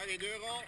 Ouais, les deux ronds.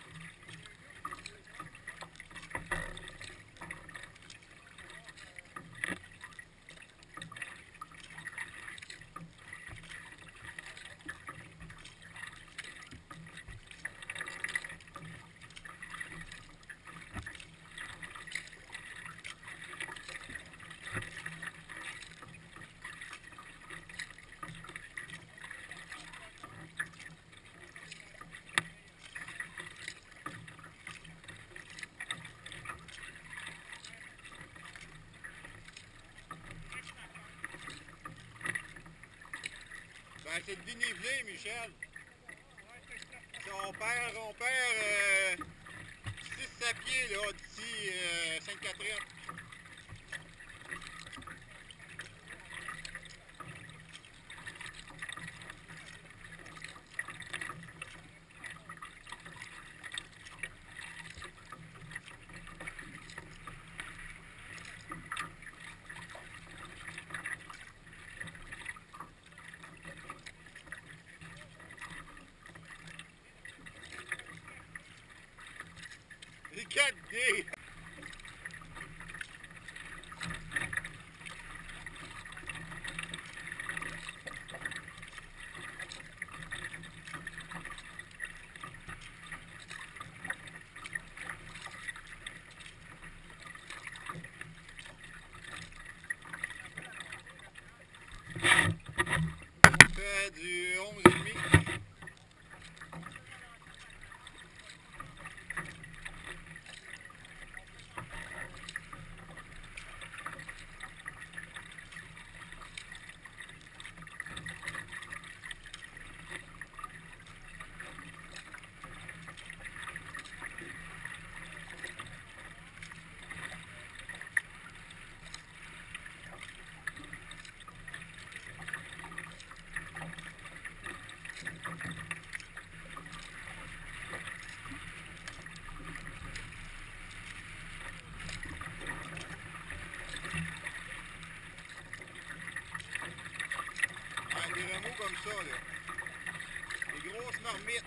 Ben, c'est le dénivelé, Michel. Si on perd 6 à pied là, d'ici Sainte-Catherine. Les 4D! On fait du 11,5. Des remous comme ça, là. Des grosses marmites.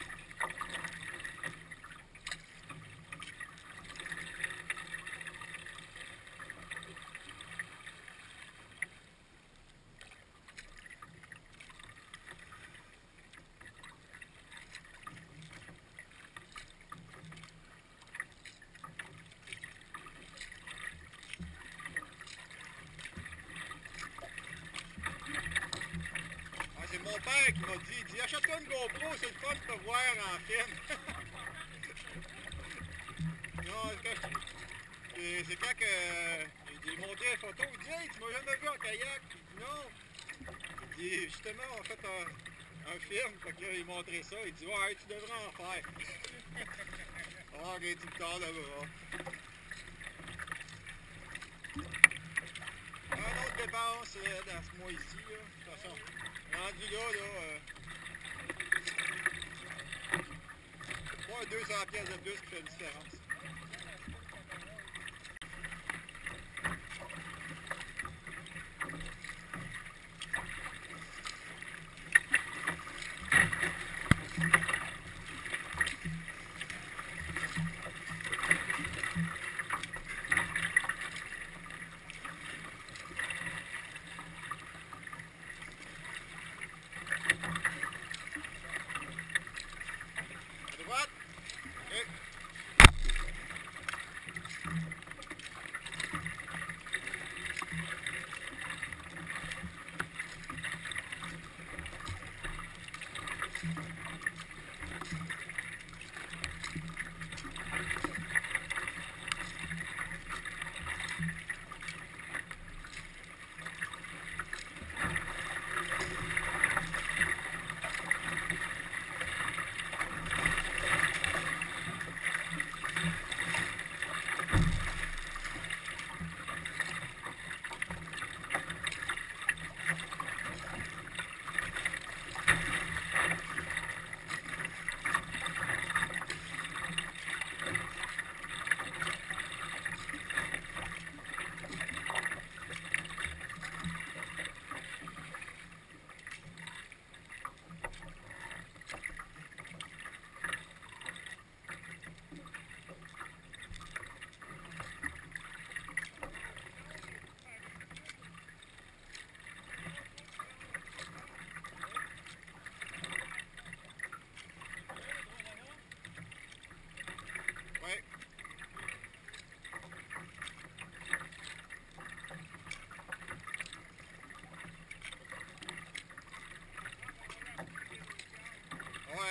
C'est mon père qui m'a dit, achète-toi une GoPro, c'est le fun de te voir en film. Non, c'est quand que j'ai montré une photo, il dit, hey, tu m'as jamais vu en kayak. Il dit non. Il dit, justement, on a fait un film, fait que là, il montrait ça, il dit, ouais, tu devrais en faire. Ah, ok, tu me tords là-bas. Un autre dépense dans ce mois-ci, là. De toute façon, rendu là, pas 200 pièces de plus qui fait une différence. À droite. Okay.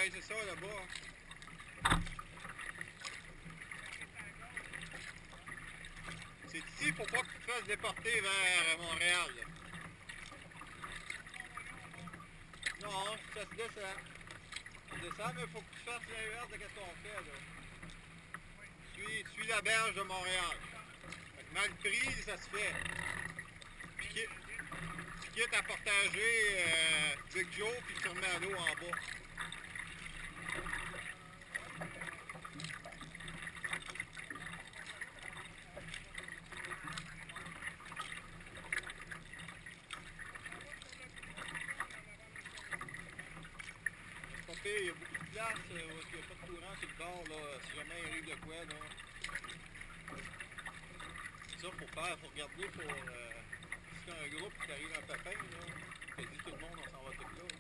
Ouais, c'est ça, là-bas. C'est ici, faut pas que tu te fasses déporter vers Montréal. Là. Non, ça se descend. Ça descend, mais faut que tu fasses l'inverse de ce qu'on fait, là. Tu suis la berge de Montréal. Fait que mal pris, ça se fait. Tu quittes à partager Big Joe, puis tu remets à l'eau en bas. Il y a beaucoup de place où il n'y a pas de courant sur le bord, là, si jamais il arrive de quoi. Là. C'est ça, faut regarder pour si c'est un groupe qui arrive un pépin, là, quasi tout le monde, on s'en va tout là.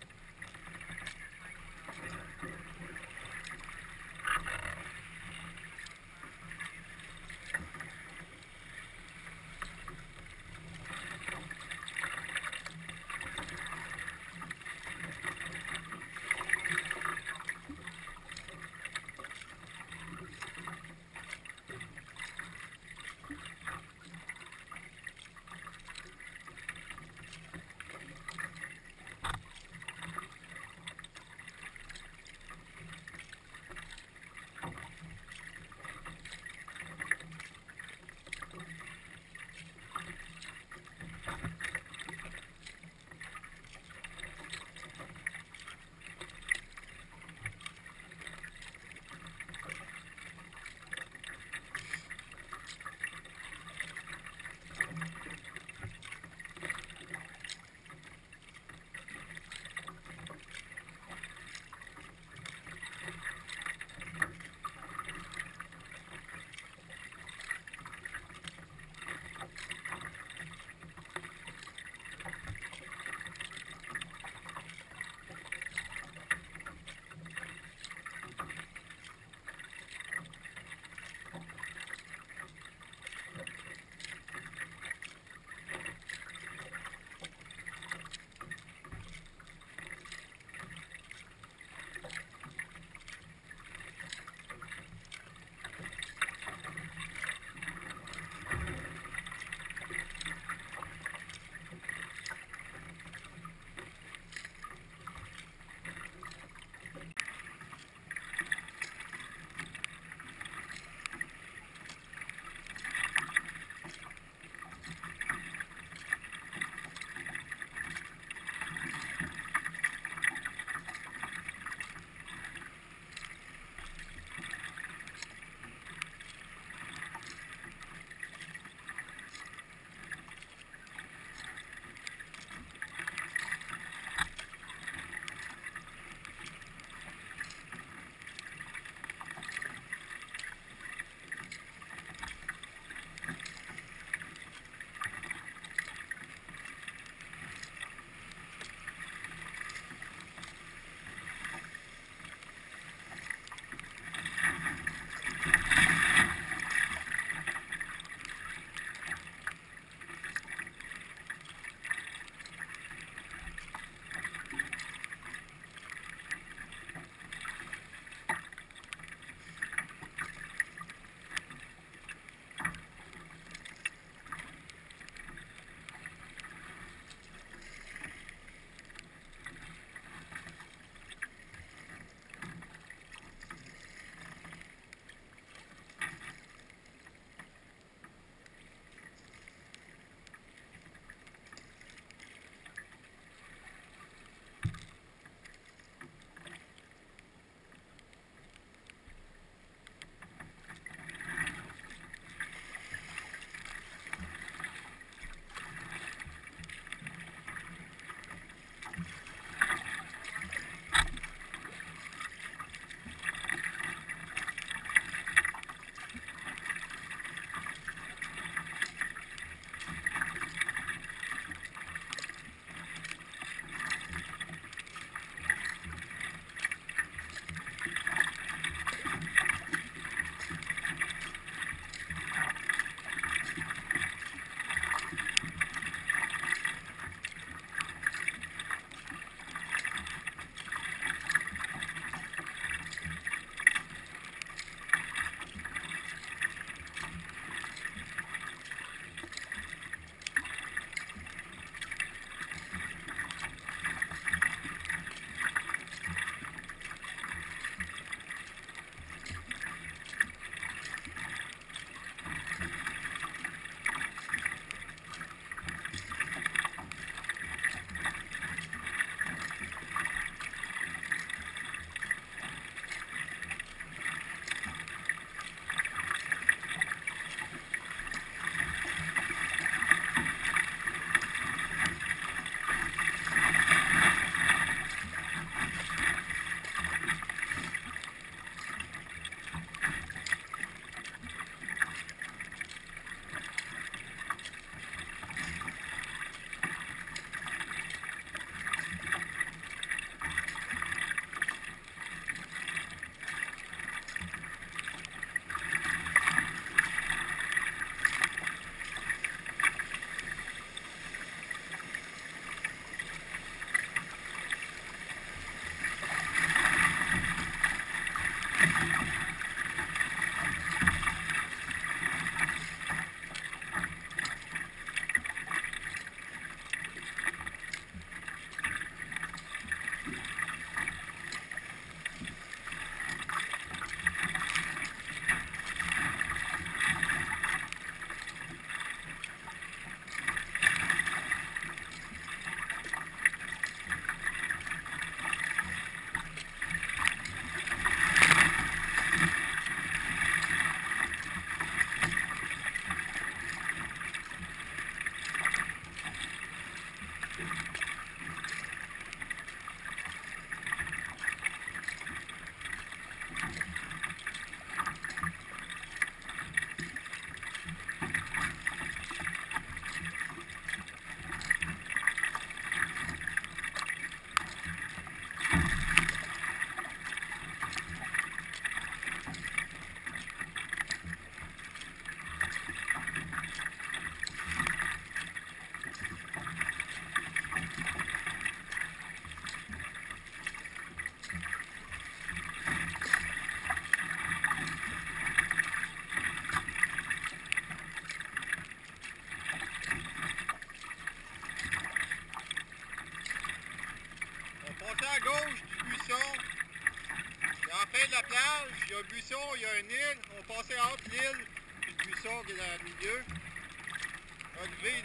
vient de la plage, il y a un buisson, il y a une île. On passait entre l'île et le buisson qui est dans le milieu. Enlever.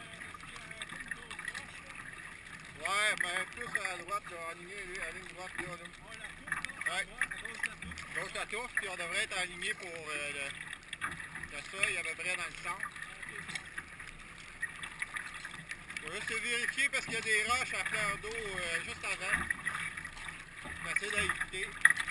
Ouais, mais plus à droite, là, aligné, lui, à ligne droite, là. Ouais. Gauche la touffe, puis on devrait être aligné pour le seuil à peu près dans le centre. On va juste vérifier parce qu'il y a des roches à fleur d'eau juste avant. On va essayer d'éviter.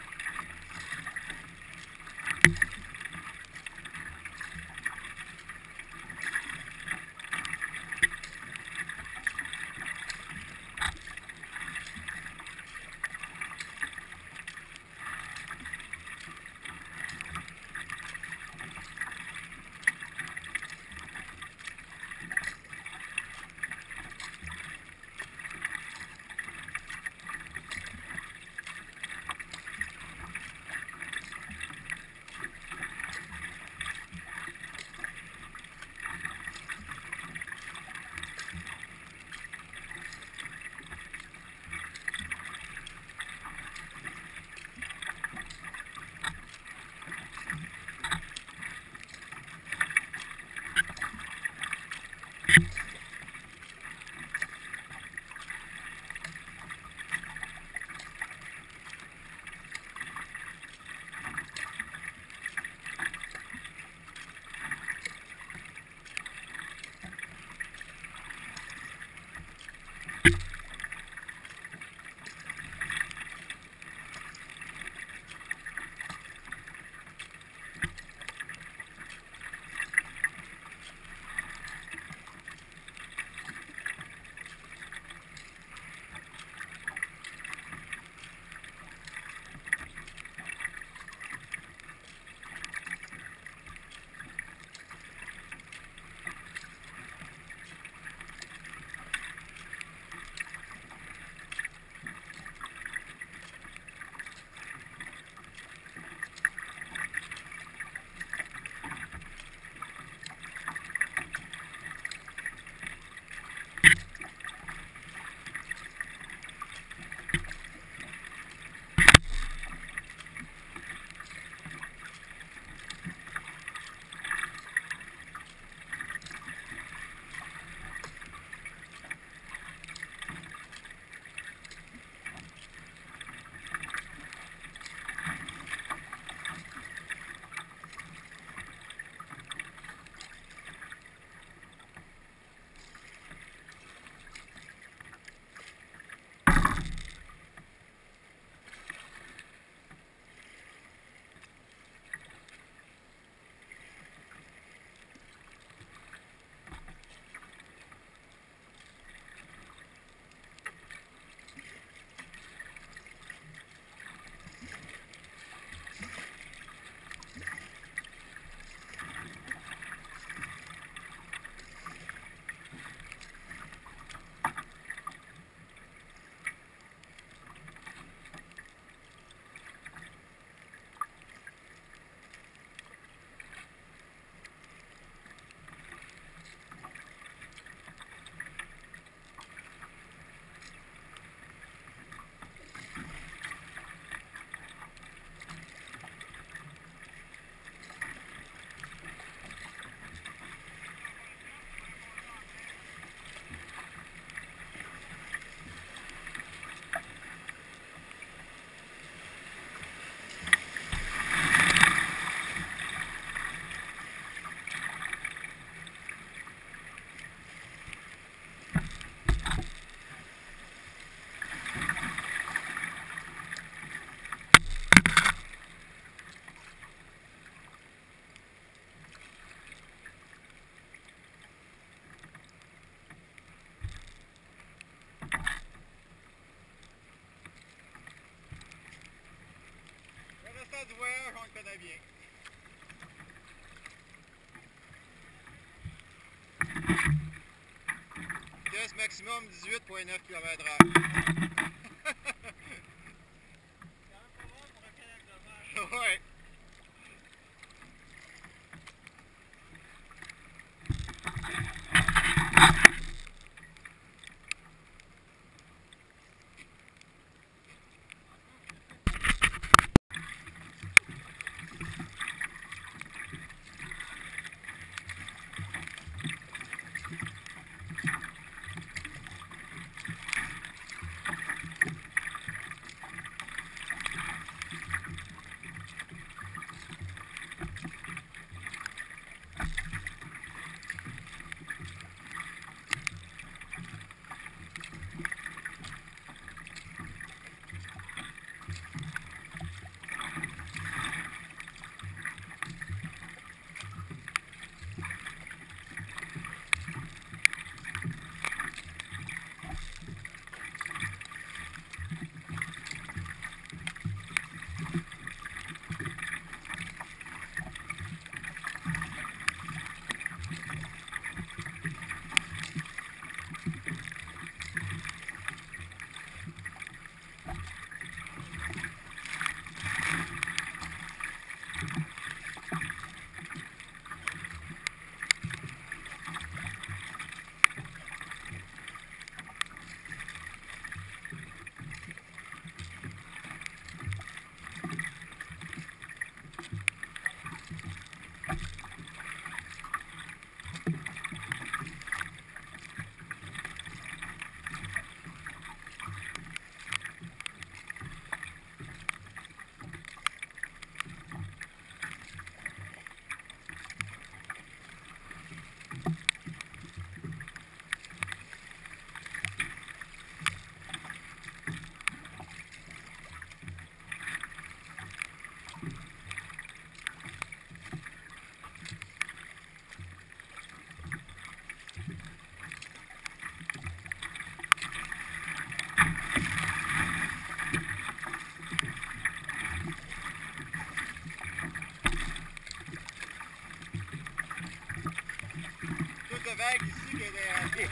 Du voyage, on le connaît bien. Vitesse maximum 18,9 km/h. Ouais. vague ici que des...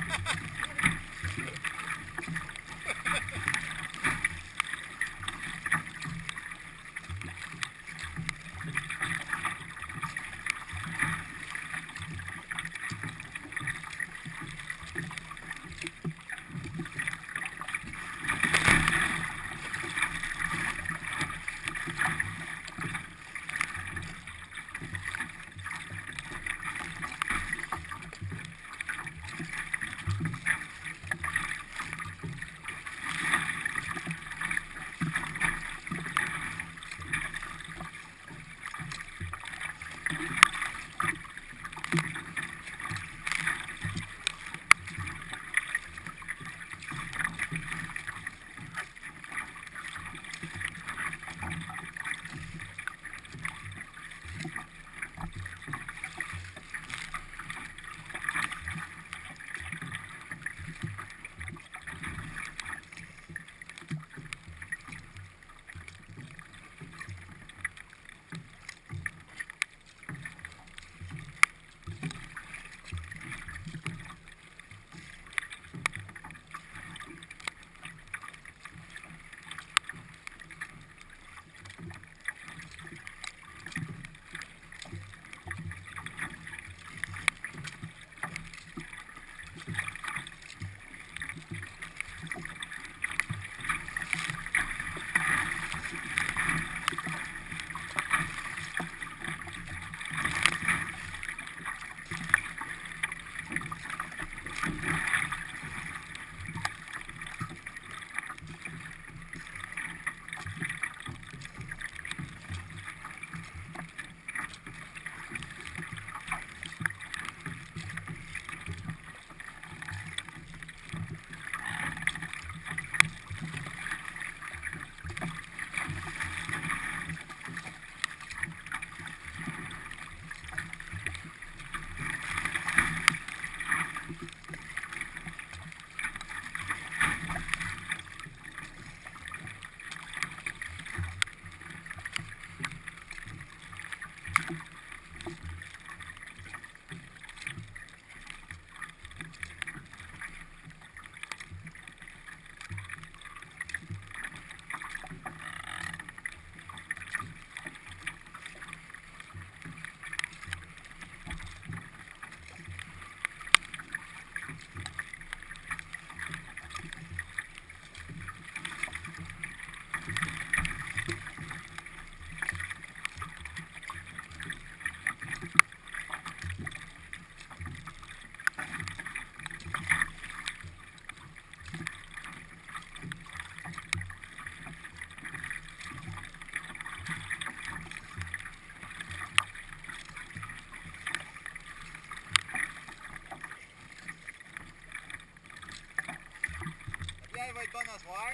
Va être bonne à soir.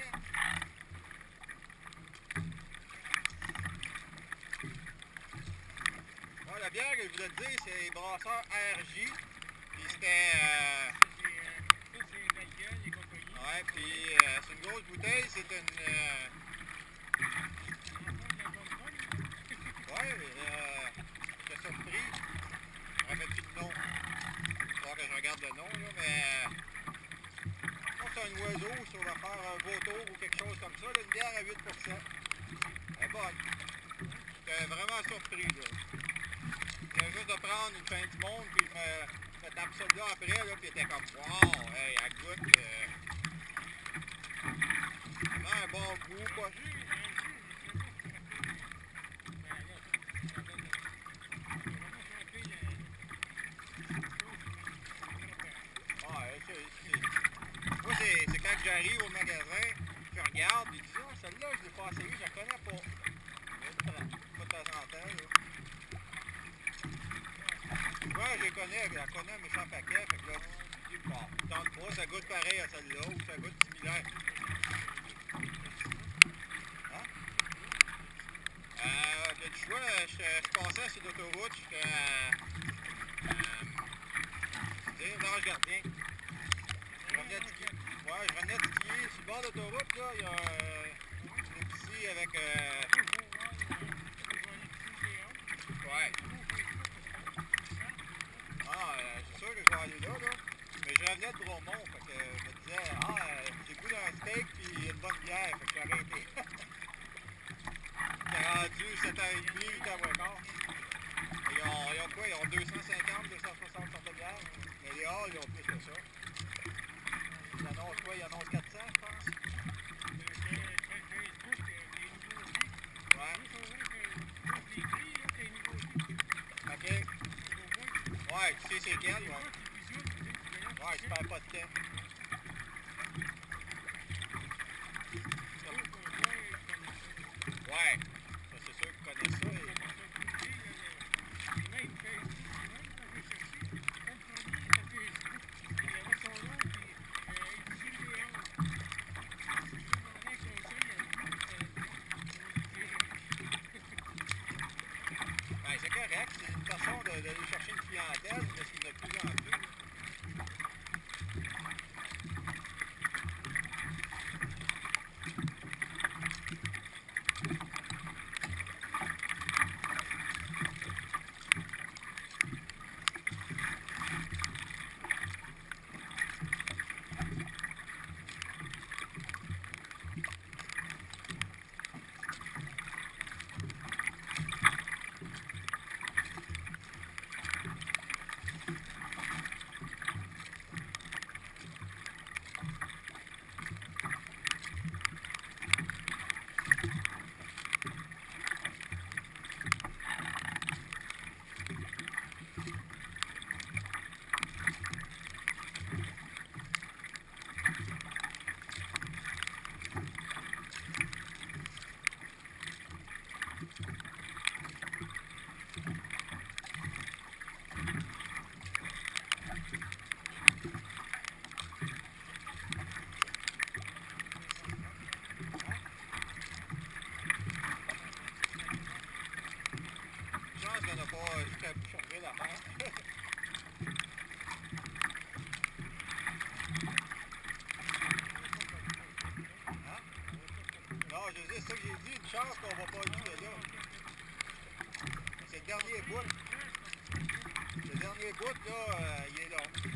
Ouais, la bière que je voulais te dire, c'est les brasseurs RJ. Puis c'était... ouais, puis c'est une grosse bouteille, c'est une... ouais, j'étais surpris. Je me rappelle plus le nom. Il faut que je regarde le nom, là, mais... c'est un oiseau, si on va faire un vautour ou quelque chose comme ça, là, une bière à 8%. Elle est bonne. J'étais vraiment surpris, là. Je viens juste de prendre une fin du monde, puis je me tape ça là après, là, puis elle était comme, wow, hey, elle goûte. Vraiment un bon goût, pas juste. Moi, c'est quand j'arrive au magasin, je regarde et je dis, oh, celle-là, je l'ai pas essayée, je la connais pas. Pas de temps en temps, là. Ouais, je la connais, un méchant paquet, fait que là, je dis, bon, tente pas, ça goûte pareil à celle-là, ou ça goûte similaire. Hein? Du choix, je passais sur l'autoroute, j'étais l'Ange Gardien. Je revenais de skier sur le bord d'autoroute, là, il y a une épicerie avec... ouais. Ah, c'est sûr que je vais aller 7h30, 8h15. Ils ont quoi? Ils ont 250, 260 sortes de bières. Mais les halls, ils ont plus que ça. Ils annoncent quoi? Ils annoncent 400, je pense. Ouais. OK. Ouais, tu sais c'est quel, ouais. Ouais, tu perds pas de temps. Ouais. Ça, c'est sûr qu'ils connaissent ça. Ben, c'est correct. C'est une façon d'aller chercher une clientèle parce qu'il y en a de plus en plus. Chance qu'on n'a pas jusqu'à bout chargé l'affaire. Hein? Non, je dis, c'est ça que j'ai dit, une chance qu'on va pas jusque là. C'est le dernier bout. Le dernier bout, là, il est long.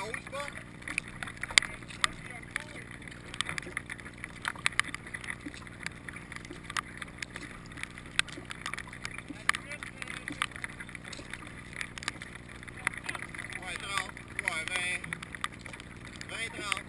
en haut, c'est bon? Ouais, 30. Ouais, 20. 20, 30.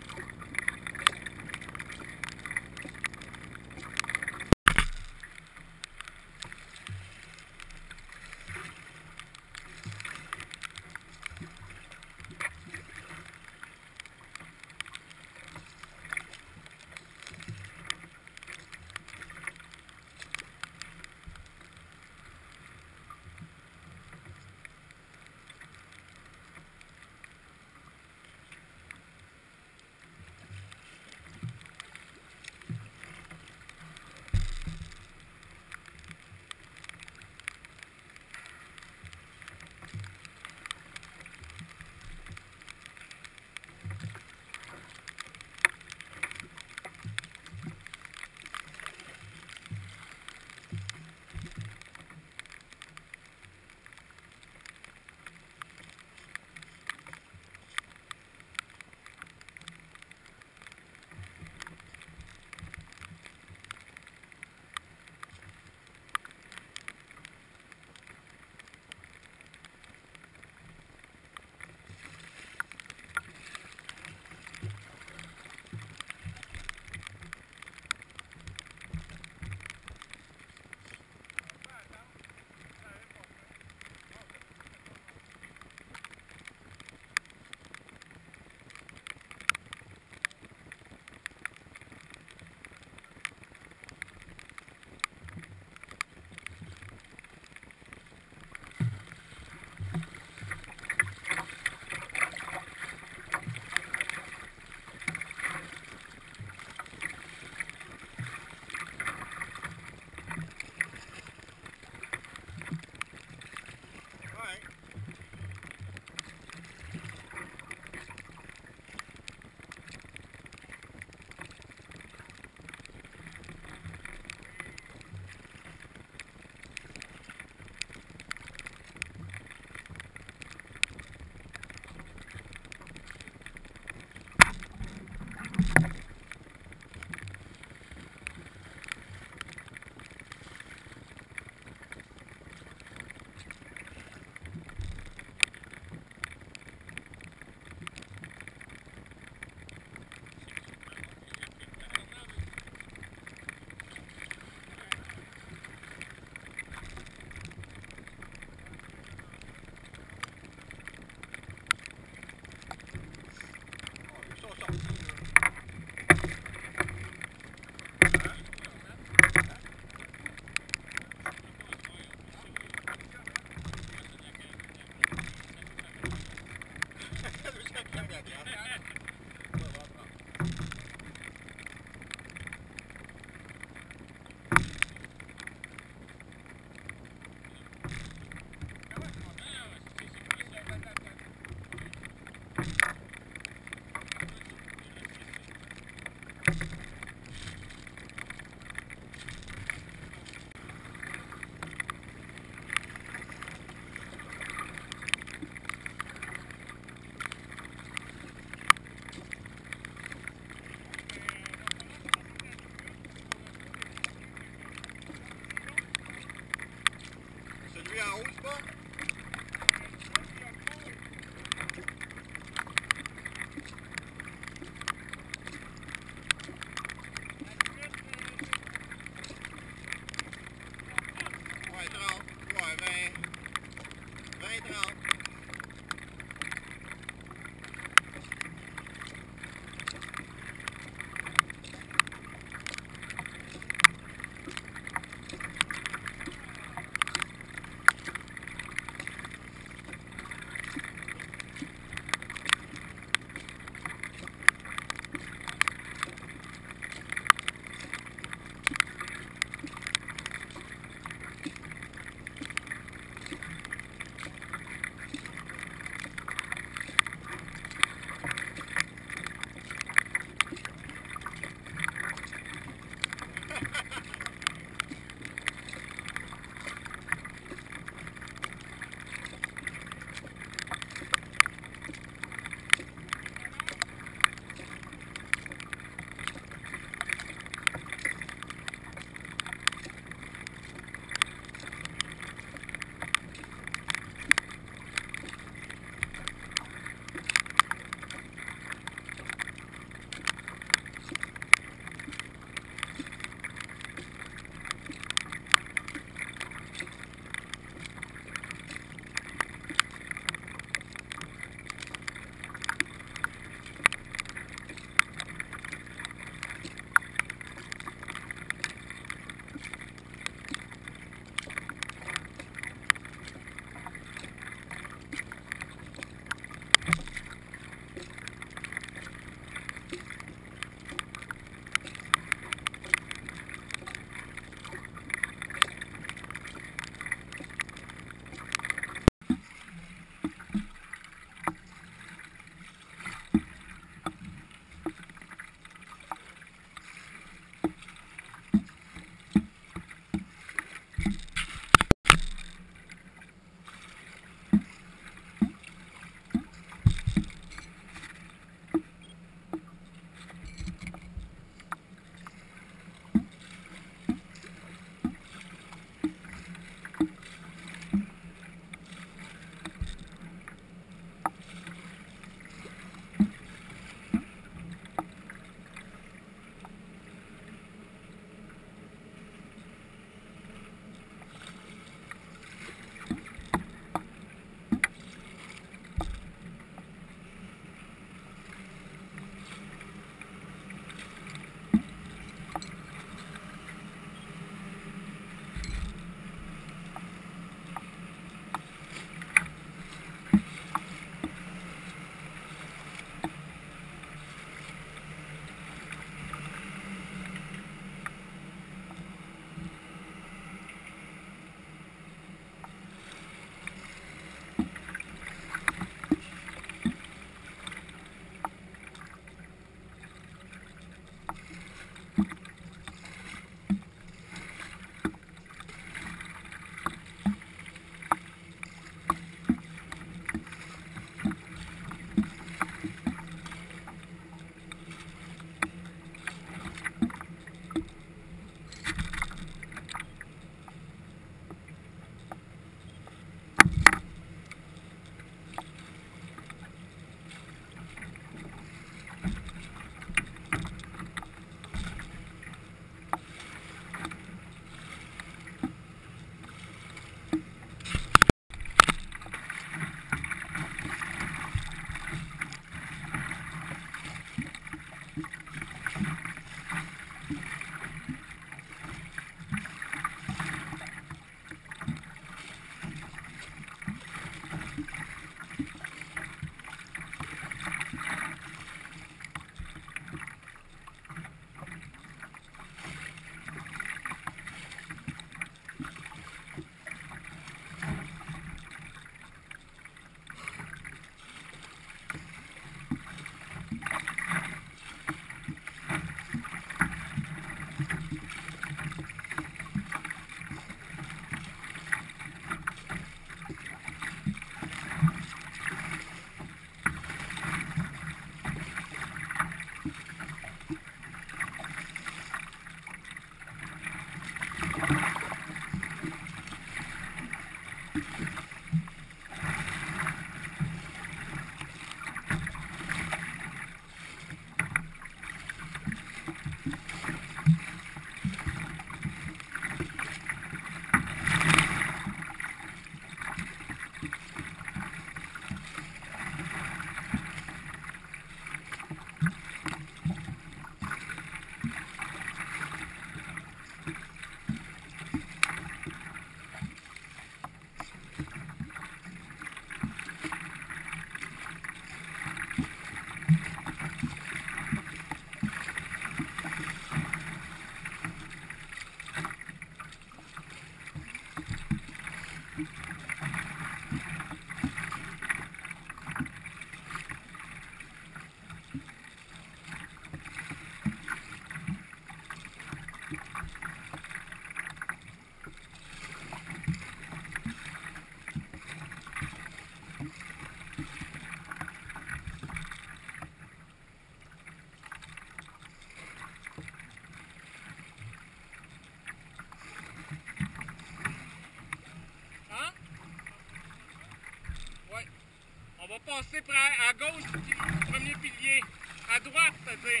passer à gauche du premier pilier. À droite, c'est-à-dire.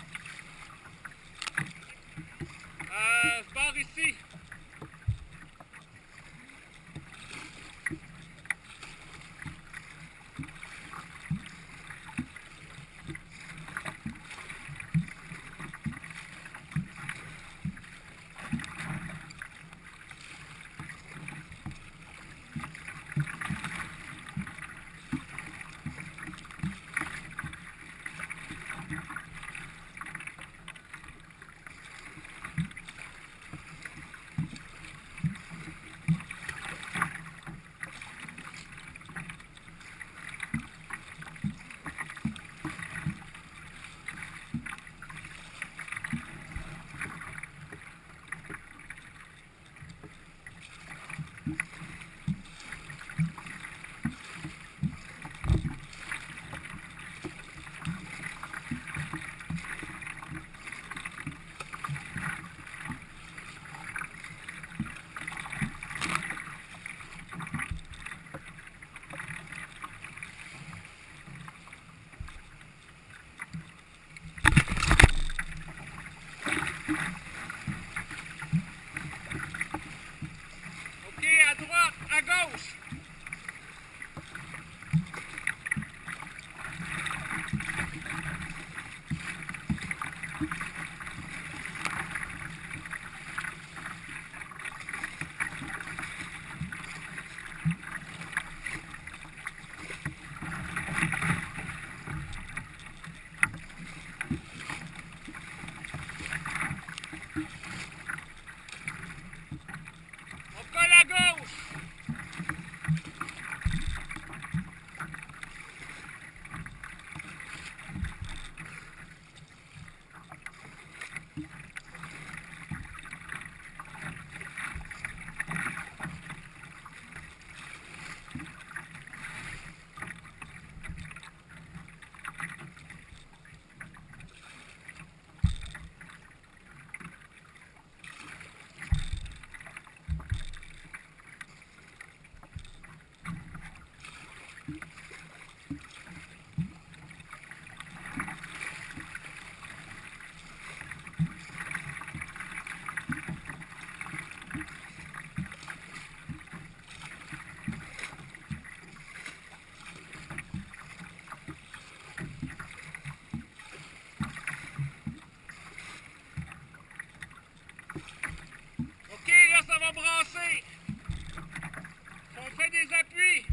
Ce bord ici. À gauche. On colle à gauche. OK, là, ça va brasser. On fait des appuis.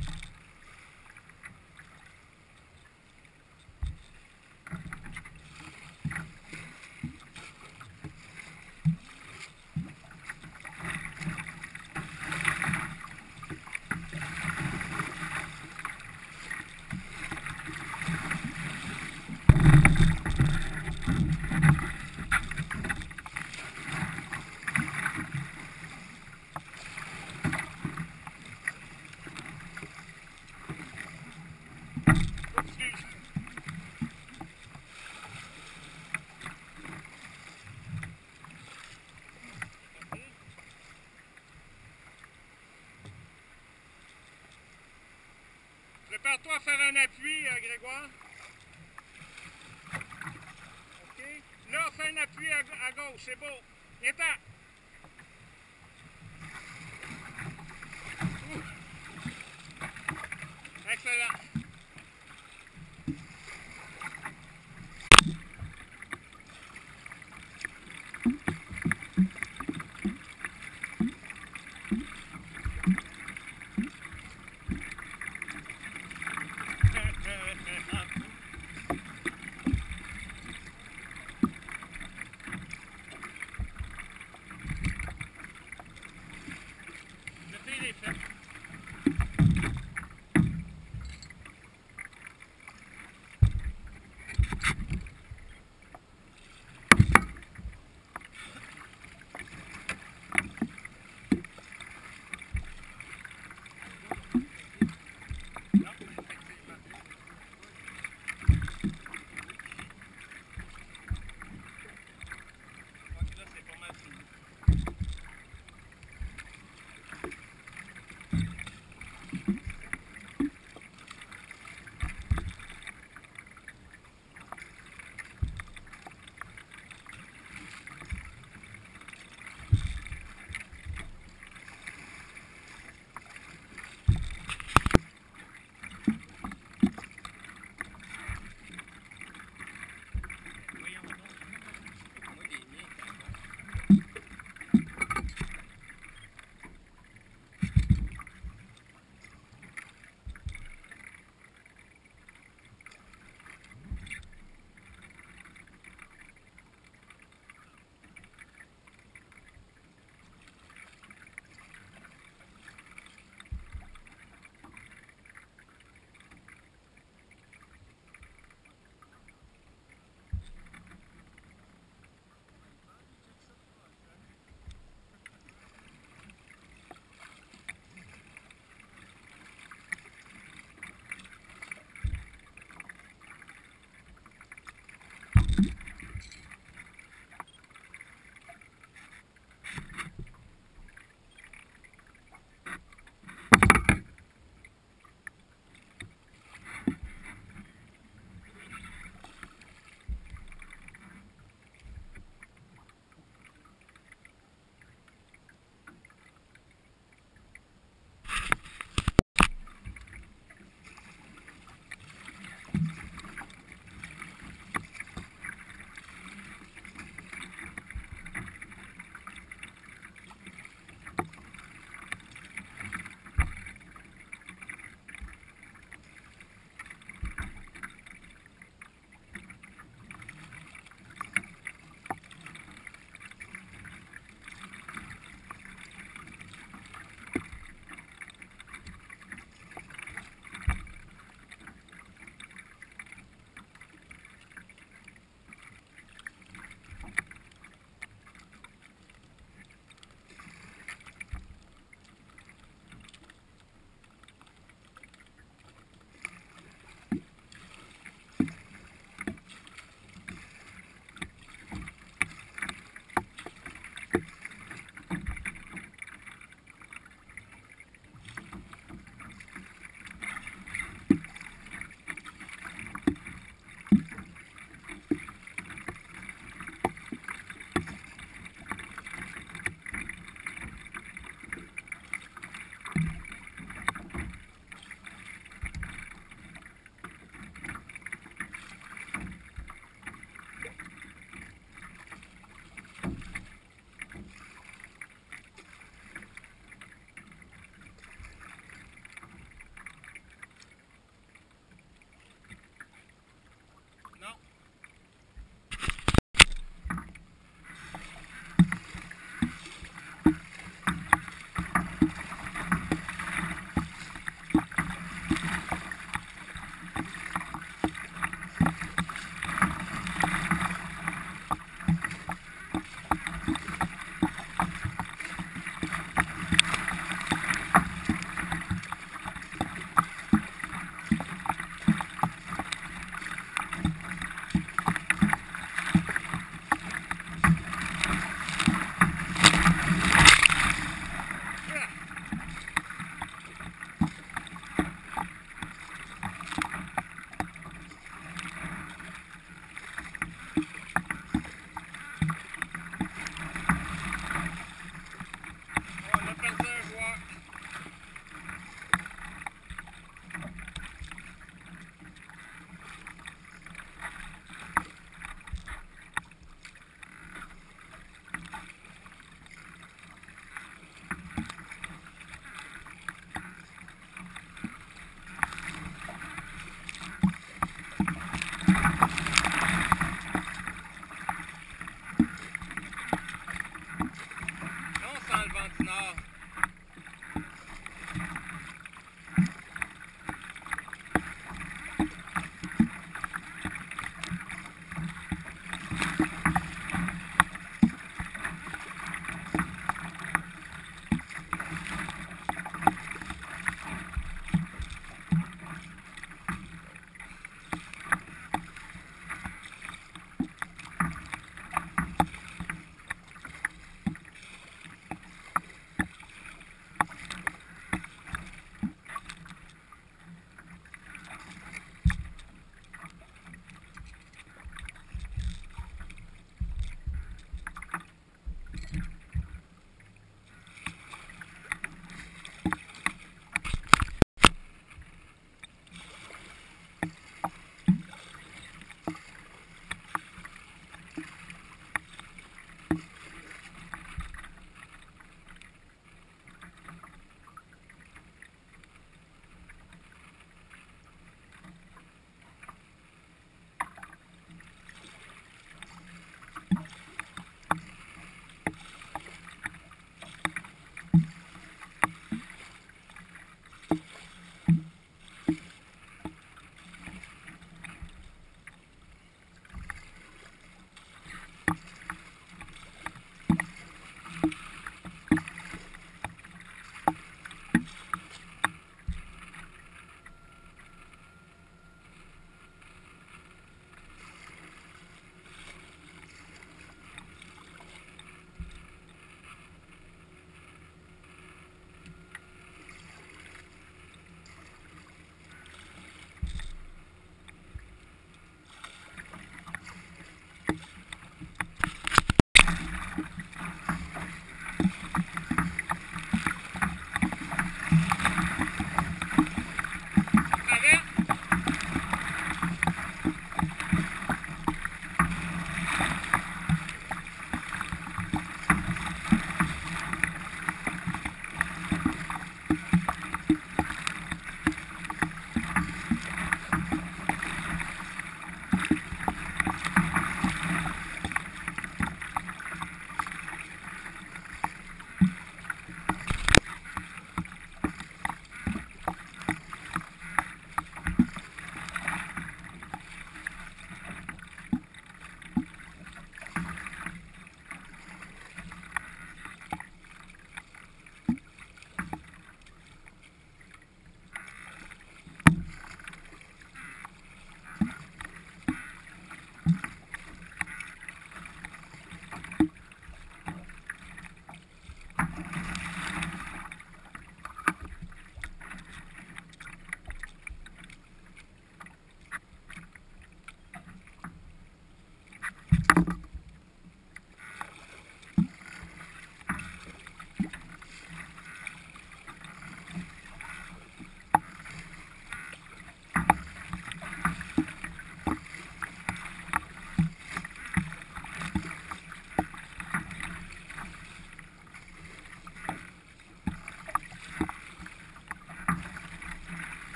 Prépare-toi à faire un appui, Grégoire. OK. Là, fais un appui à gauche, c'est beau. Viens-t'en. Excellent.